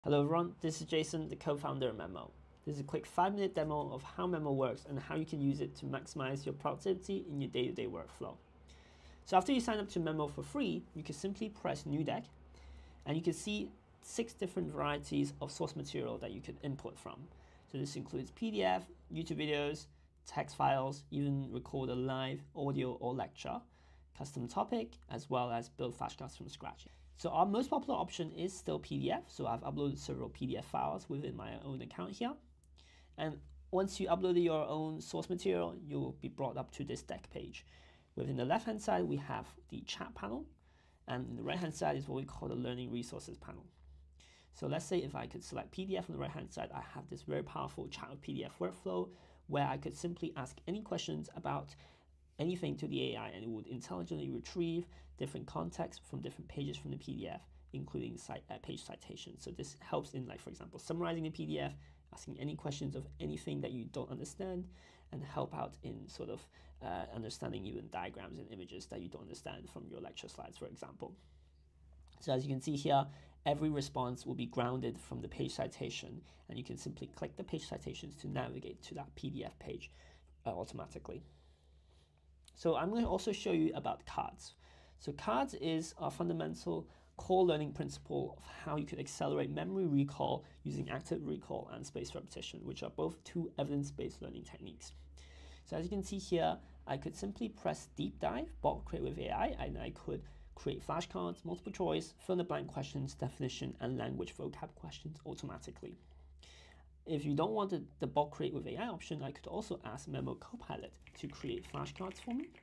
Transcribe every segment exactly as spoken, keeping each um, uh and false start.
Hello everyone, this is Jason, the co-founder of Memo. This is a quick five minute demo of how Memo works and how you can use it to maximize your productivity in your day-to-day workflow. So after you sign up to Memo for free, you can simply press New Deck and you can see six different varieties of source material that you can input from. So this includes P D F, YouTube videos, text files, even record a live audio or lecture, custom topic, as well as build flashcards from scratch. So our most popular option is still P D F. So I've uploaded several P D F files within my own account here. And once you upload your own source material, you'll be brought up to this deck page. Within the left-hand side, we have the chat panel. And in the right-hand side is what we call the learning resources panel. So let's say if I could select P D F on the right-hand side, I have this very powerful chat with P D F workflow where I could simply ask any questions about anything to the A I, and it would intelligently retrieve different context from different pages from the P D F, including cite, uh, page citations. So this helps in, like, for example, summarizing the P D F, asking any questions of anything that you don't understand, and help out in sort of uh, understanding even diagrams and images that you don't understand from your lecture slides, for example. So as you can see here, every response will be grounded from the page citation, and you can simply click the page citations to navigate to that P D F page uh, automatically. So I'm going to also show you about cards. So cards is our fundamental core learning principle of how you could accelerate memory recall using active recall and spaced repetition, which are both two evidence-based learning techniques. So as you can see here, I could simply press deep dive, bulk create with A I, and I could create flashcards, multiple choice, fill in the blank questions, definition, and language vocab questions automatically. If you don't want the, the bulk create with A I option, I could also ask Memo Copilot to create flashcards for me.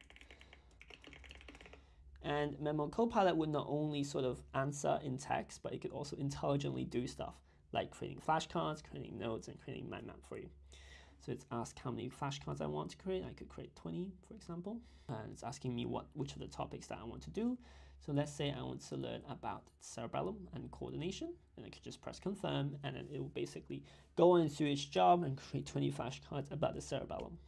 And Memo Copilot would not only sort of answer in text, but it could also intelligently do stuff like creating flashcards, creating notes, and creating mind map for you. So it's asked how many flashcards I want to create. I could create twenty, for example. And it's asking me what which of the topics that I want to do. So let's say I want to learn about cerebellum and coordination, and I could just press confirm, and then it will basically go into its job and create twenty flashcards about the cerebellum.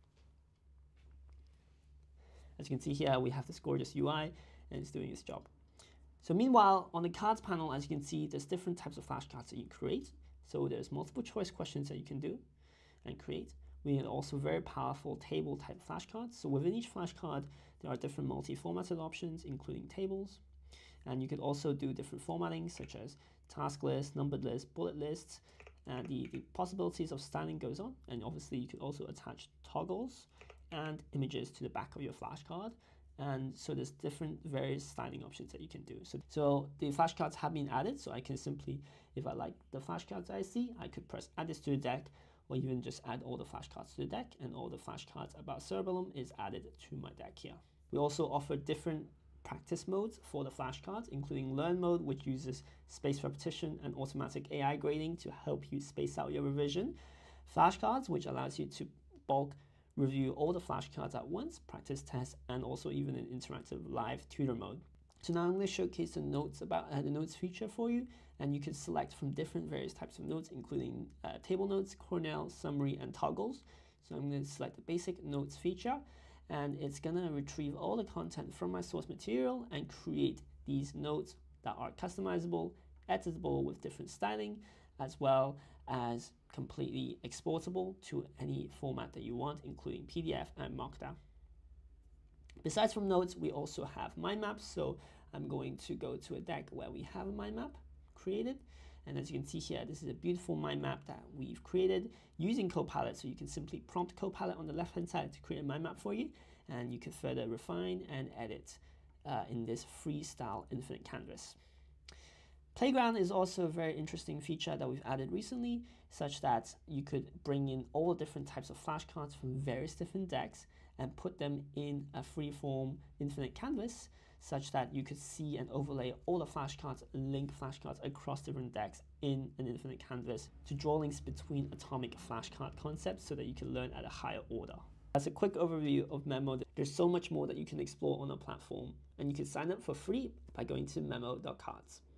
As you can see here, we have this gorgeous U I, and it's doing its job. So meanwhile, on the cards panel, as you can see, there's different types of flashcards that you create. So there's multiple choice questions that you can do and create. We have also very powerful table type flashcards. So within each flashcard, there are different multi-formatted options, including tables. And you could also do different formatting, such as task lists, numbered lists, bullet lists, and the, the possibilities of styling goes on. And obviously you could also attach toggles and images to the back of your flashcard. And so there's different various styling options that you can do. So, so the flashcards have been added. So I can simply, if I like the flashcards I see, I could press add this to the deck, or even just add all the flashcards to the deck, and all the flashcards about cerebellum is added to my deck here. We also offer different practice modes for the flashcards, including learn mode, which uses spaced repetition and automatic A I grading to help you space out your revision. Flashcards, which allows you to bulk review all the flashcards at once, practice tests, and also even an interactive live tutor mode. So now I'm going to showcase the notes about uh, the notes feature for you, and you can select from different various types of notes, including uh, table notes, Cornell, summary, and toggles. So I'm going to select the basic notes feature, and it's going to retrieve all the content from my source material and create these notes that are customizable, editable with different styling, as well as completely exportable to any format that you want, including P D F and Markdown. Besides from notes, we also have mind maps. So I'm going to go to a deck where we have a mind map created. And as you can see here, this is a beautiful mind map that we've created using Copilot. So you can simply prompt Copilot on the left-hand side to create a mind map for you. And you can further refine and edit uh, in this freestyle infinite canvas. Playground is also a very interesting feature that we've added recently, such that you could bring in all the different types of flashcards from various different decks and put them in a free-form infinite canvas, such that you could see and overlay all the flashcards, link flashcards across different decks in an infinite canvas to draw links between atomic flashcard concepts so that you can learn at a higher order. As a quick overview of Memo, there's so much more that you can explore on our platform, and you can sign up for free by going to memo dot cards.